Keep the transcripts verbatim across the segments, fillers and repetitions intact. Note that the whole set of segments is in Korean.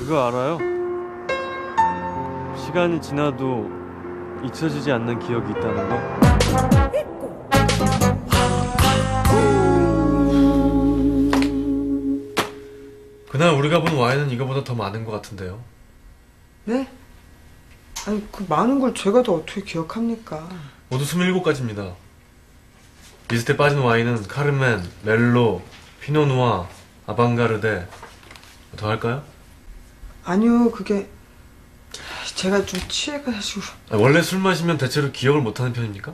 그거 알아요? 시간이 지나도 잊혀지지 않는 기억이 있다는 거? 그날 우리가 본 와인은 이거보다 더 많은 것 같은데요. 네? 아니 그 많은 걸 제가 다 어떻게 기억합니까? 모두 스물일곱 가지입니다. 리스트에 빠진 와인은 카르멘, 멜로, 피노누아, 아방가르데. 더 할까요? 아니요, 그게 제가 좀 취해가지고. 아, 원래 술 마시면 대체로 기억을 못하는 편입니까?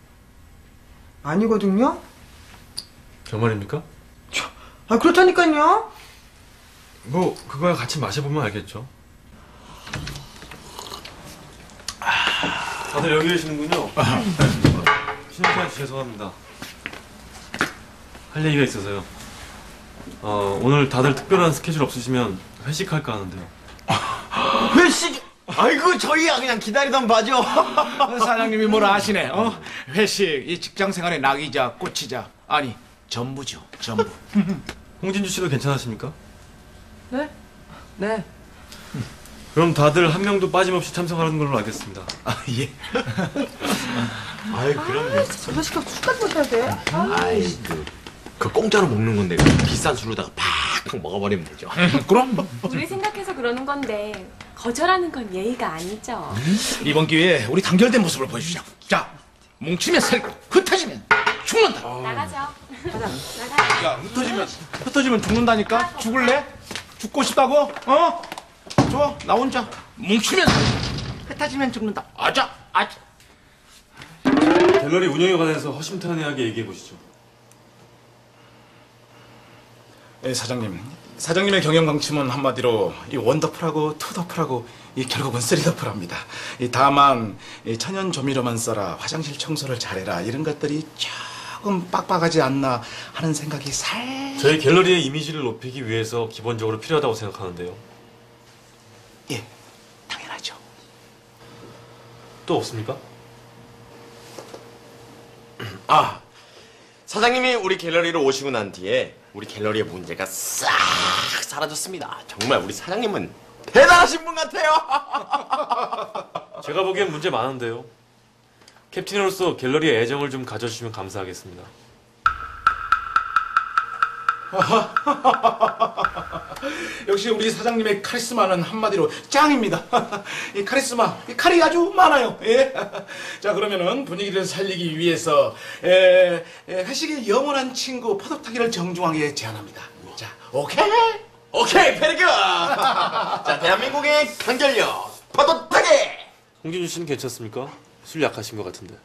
아니거든요? 정말입니까? 저, 아 그렇다니까요. 뭐 그거야 같이 마셔보면 알겠죠. 다들 여기 계시는군요. 쉬는 시간 죄송합니다. 할 얘기가 있어서요. 어, 오늘 다들 특별한 스케줄 없으시면 회식할까 하는데요. 회식? 아이고 저희야 그냥 기다리던 바죠. 사장님이 뭘 아시네. 어? 회식, 이 직장생활의 낙이자 꽃이자 아니 전부죠. 전부. 홍진주 씨도 괜찮으십니까? 네? 네. 그럼 다들 한 명도 빠짐없이 참석하는 걸로 알겠습니다. 아 예. 아이 그럼요. 저거 시켜 술까지 못해야 돼? 아이 그, 그 공짜로 먹는 건데 그 비싼 술로다가 팍팍 먹어버리면 되죠. 그럼 우리 생각해서 그러는 건데 거절하는 건 예의가 아니죠. 이번 기회에 우리 단결된 모습을 보여주자. 자, 뭉치면 살고 흩어지면 죽는다. 나가죠. 가자. 나가. 야, 흩어지면 흩어지면 죽는다니까. 죽을래? 죽고 싶다고? 어? 좋아, 나 혼자. 뭉치면 살고 흩어지면 죽는다. 아자, 아자. 갤러리 운영에 관해서 허심탄회하게 얘기해 보시죠. 예, 사장님. 사장님의 경영 방침은 한마디로 이 원더풀하고 투더풀하고 이 결국은 쓰리더풀합니다. 이 다만 이 천연 조미료만 써라, 화장실 청소를 잘해라 이런 것들이 조금 빡빡하지 않나 하는 생각이 살. 저희 갤러리의 이미지를 높이기 위해서 기본적으로 필요하다고 생각하는데요. 예, 당연하죠. 또 없습니까? 아 사장님이 우리 갤러리로 오시고 난 뒤에 우리 갤러리의 문제가 싹 사라졌습니다. 정말 우리 사장님은 대단하신 분 같아요. 제가 보기엔 문제 많은데요. 캡틴으로서 갤러리에 애정을 좀 가져주시면 감사하겠습니다. 역시 우리 사장님의 카리스마는 한마디로 짱입니다. 이 카리스마, 이 칼이 아주 많아요. 예. 자, 그러면은 분위기를 살리기 위해서 에, 에, 회식의 영원한 친구 파도타기를 정중하게 제안합니다. 자, 오케이? 오케이 페리그. 자 대한민국의 강결력 파도타기. 홍진주 씨는 괜찮습니까? 술 약하신 것 같은데.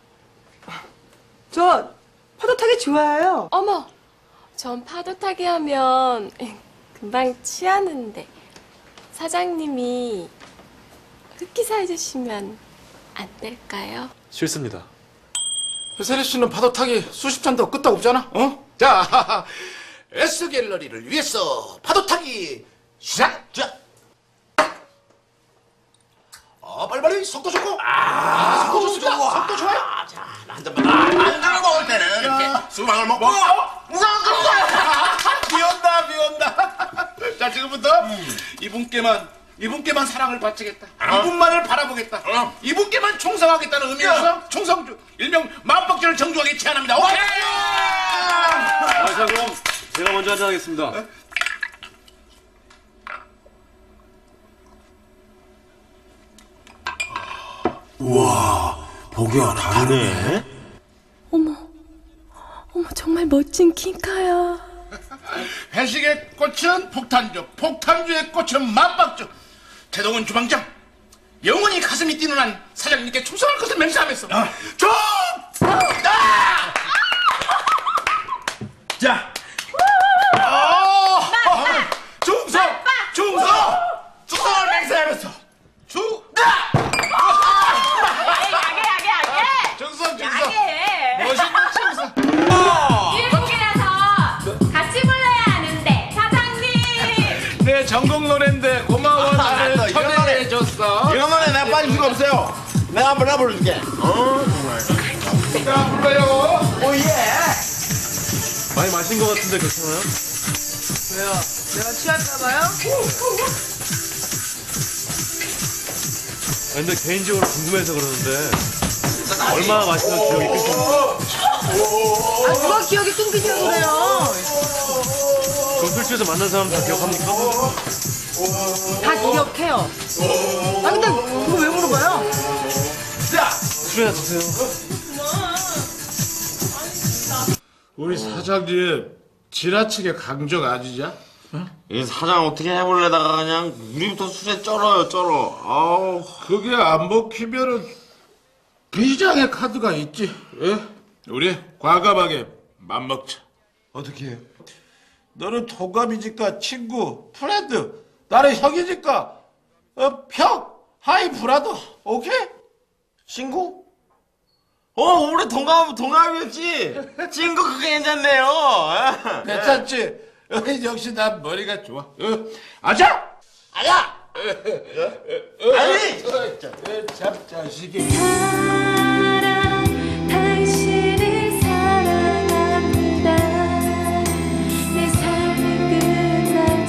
저 파도 타기 좋아해요. 어머, 전 파도 타기 하면 금방 취하는데 사장님이 흑기사 해주시면 안 될까요? 싫습니다. 세리 씨는 파도타기 수십 잔도 끄떡 없잖아. 어? 자, S 갤러리를 위해서 파도타기 시작. 자, 어 빨리빨리 속도 좋고. 아, 속도 좋습니다. 속도 좋아요. 자 한 잔만. 안주를 먹을 때는 이렇게 수박을 먹고. 비온다 비온다. 자 지금부터 이분께만 이분께만 사랑을 바치겠다. 이분만을 바라보겠다. 이분께만 충성하겠다는 의미에서 충성주 일명 만박주를 정중하게 제안합니다. 오케이. 아, 자 그럼 제가 먼저 한잔 하겠습니다. 우와, 보기와 다르네. 어머, 어머 정말 멋진 킹카야. 회식의 꽃은 폭탄주, 폭탄주의 꽃은 만박주. 태동은 주방장, 영원히 가슴이 뛰는 한 사장님께 충성할 것을 맹세하면서 아. 좀! 아! 자, 어! 충성! 충성! 충성을 맹세하면서 주! 아! 야게 야게 야게. 충성 충성! 야게. 멋있는 충성! 일곱 개라서 같이 불러야 하는데 사장님. 내 전국 노래인데 고마워. 나를 너 이런 노래. 초대해줬어. 이런 노래 내가 빠질 수가 없어요. 내가 한번 해볼게. 어? 자 불러요. 오예. 많이 마신 것 같은데 괜찮아요? 왜요? 내가 취할까봐요? 아니, 근데 개인적으로 궁금해서 그러는데 얼마나 마시면 기억이 끊기나요? 아, 누가 기억이 끊기냐고 그래요? 그럼 술 취해서 만난 사람 다 기억합니까? 다 기억해요. 아, 근데 그거 왜 물어봐요? 술이나 드세요. 우리 사장님 지나치게 강적 아니냐? 이 사장 어떻게 해볼래다가 그냥 우리부터 술에 쩔어요, 쩔어. 아우. 그게 안 먹히면은 비장의 카드가 있지. 예? 우리 과감하게 맘먹자. 어떻게 해요? 너는 동갑이니까 친구, 프렌드. 나는 형이니까 어, 형, 하이 브라더. 오케이? 친구? 어, 우리 동갑, 동갑이었지? 친구 그게 괜찮네요. 괜찮지? 어, 역시 난 머리가 좋아. 어? 아자! 아야! 아니! 참 자식이. 사랑 당신을 사랑합니다. 내 삶은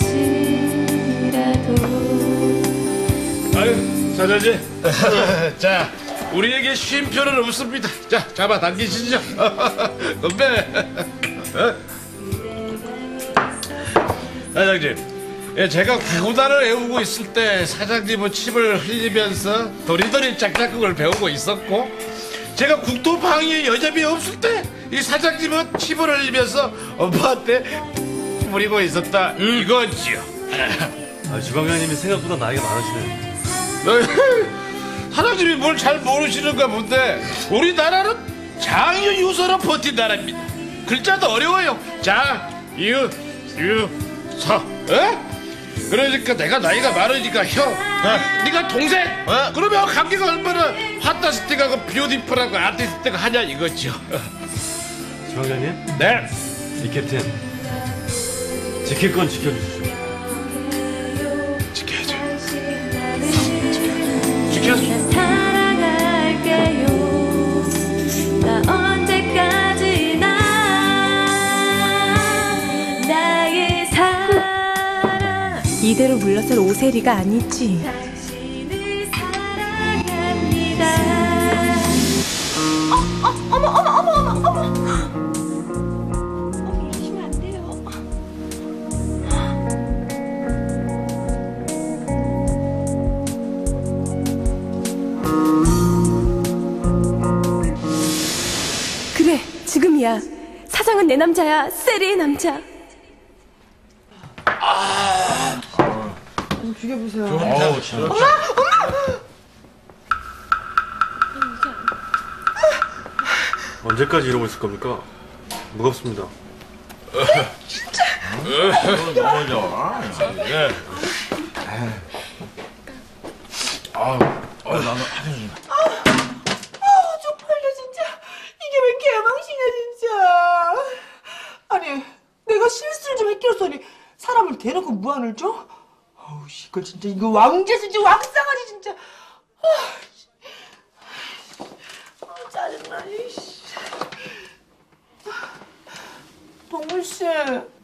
끝날지라도. 아유, 사장님. 자, 우리에게 쉼표는 없습니다. 자, 잡아당기시죠. 건배. 어? 사장님, 예, 제가 구구단을 애우고 있을 때 사장님은 침을 흘리면서 도리도리 짝짝꿍을 배우고 있었고, 제가 국토방위에 여념이 없을 때 이 사장님은 침을 흘리면서 엄마한테 부리고 있었다 이거지요. 아, 주방장님이 생각보다 나이가 많으시네. 사장님이 뭘 잘 모르시는가 본데 우리나라는 장유 유서로 버틴 나라입니다. 글자도 어려워요. 장, 유, 유, 서. 어? 그러니까 내가 나이가 많으니까 형, 어? 네가 동생. 어? 그러면 관계가 얼마나 판타스틱하고 뷰티풀하고 아티스틱하고 하냐 이거죠. 주방장님, 네. 이 캡틴 지킬 건 지켜주시죠. 지켜야죠. 나 사랑할게요. 나 언제까지나 나의 사랑. 이대로 물러설 오세리가 아니지. 당신을 사랑합니다. 이러시면 안 돼요. 그래, 지금이야. 사장은 내 남자야. 세리의 남자. 좀 죽여보세요. 어우, 진짜. 언제까지 이러고 있을 겁니까? 무겁습니다. 쪽팔려 진짜. 이게 왜 개망신이야 진짜. 아니 내가 실수를 좀 했겠어니 사람을 대놓고 무안을 줘? 어우 이거 진짜 이거 왕재수지 왕상하지 진짜. 아, 아, 짜증나. 이씨. 동물씨